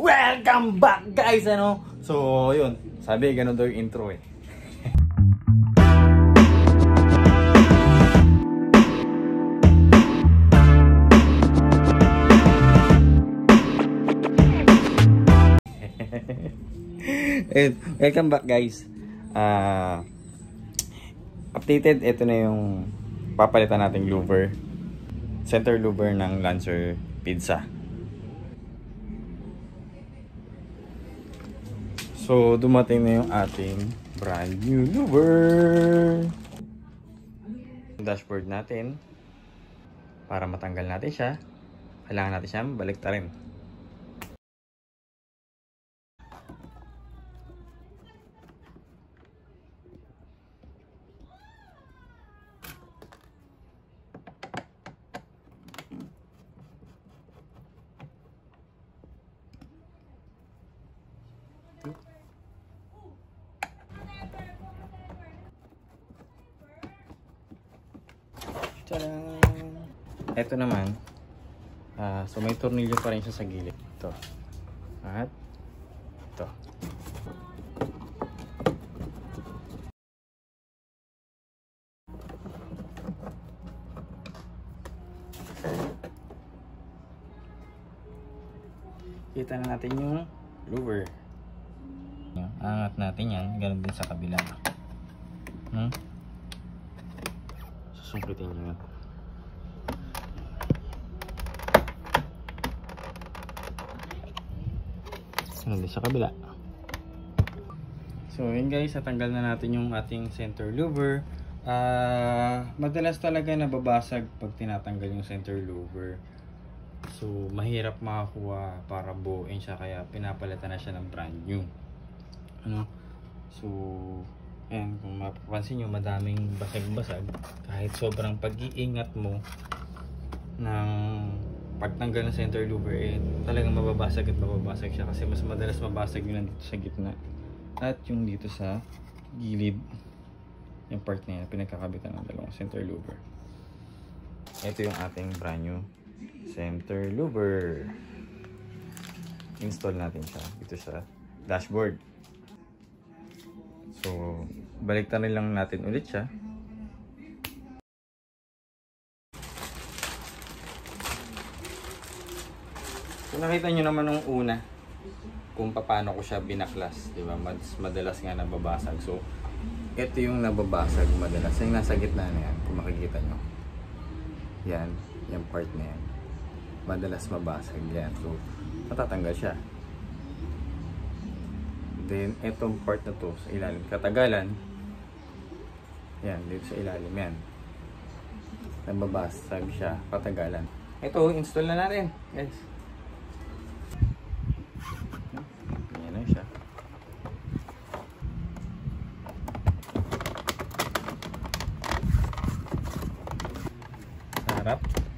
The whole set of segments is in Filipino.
Welcome back guys, ano? So, yun. Sabi, ganun daw yung intro eh. Welcome back guys. Updated, ito na yung papalitan nating louver. Center louver ng Lancer Pizza. So, dumating na yung ating brand new louver. Dashboard natin. Para matanggal natin siya, kailangan natin siya baliktarin. Ito naman, so may tornilyo pa rin siya sa gilid. Ito. At ito. Kita na natin yung louver. Angat natin yan. Ganun din sa kabila. Susungkitin nyo. Ganun din sa kabila. So yun guys, natanggal na natin yung ating center louver. Madalas talaga nababasag pag tinatanggal yung center louver. So mahirap makakuha para buuin siya, kaya pinapalitan na siya ng brand new. So ayan, kung mapapansin nyo, madaming basag-basag. Kahit sobrang pag-iingat mo ng pagtanggal ng center louver, talagang mababasag at mababasag siya, kasi mas madalas mabasag yun dito sa gitna at yung dito sa gilid, yung part na yan, pinagkakabitan ng dalawang center louver. Ito yung ating brand new center louver. Install natin siya dito sa dashboard. So baliktarin lang natin ulit siya. So nakita nyo naman nung una kung paano ko siya binaklas, di ba? Madalas nga nababasag. So ito yung nababasag madalas, yung nasa gitna na yan, kung makikita nyo. Yan, yung part na yan, madalas mabasag yan. So matatanggal siya. Then etong part na to sa ilalim, katagalan yan, dito sa ilalim yan, nababasag siya katagalan. Ito, install na natin guys. Yan na siya. Sarap.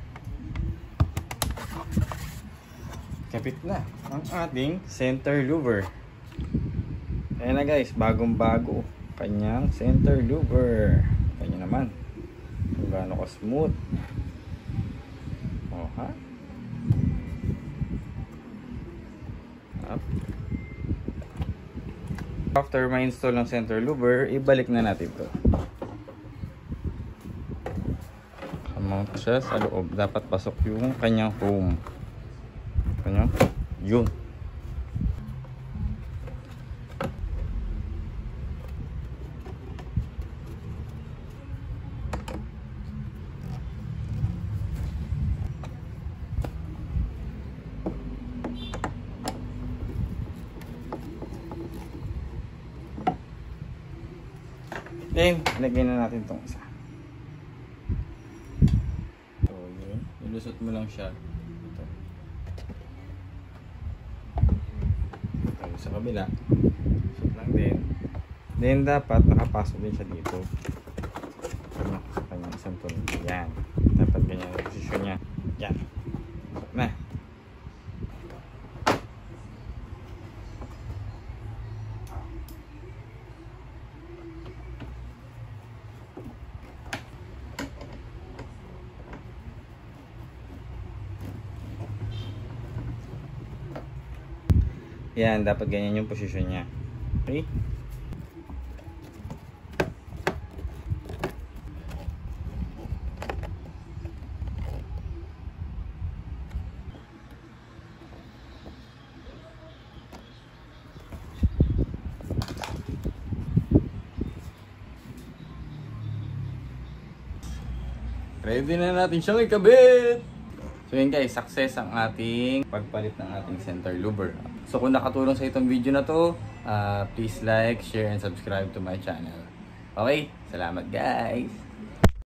Kapit na ang ating center louver. Ayan na guys, bagong bago kanyang center louver. Kanya naman kung gaano ka smooth. Oh ha. Up. After ma-install ng center louver, ibalik na natin to. Mount siya sa loob, dapat pasok yung kanyang foam. Kanyang yun. Then, lagyan na natin itong isa. So, yun. Ilusot mo lang siya. Ito. Ito sa kabila. Lusot lang din. Then, dapat nakapasok din siya dito. Sa kanyang isang tunog. Yan. Dapat ganyan ang posisyon niya. Yan. Lusot na. Yan, dapat ganyan yung posisyon niya. Okay? Ready na natin siyang ikabit! So yun guys, success ang ating pagpalit ng ating center louver. So kung nakatulong sa itong video na to, please like, share, and subscribe to my channel. Okay, salamat guys!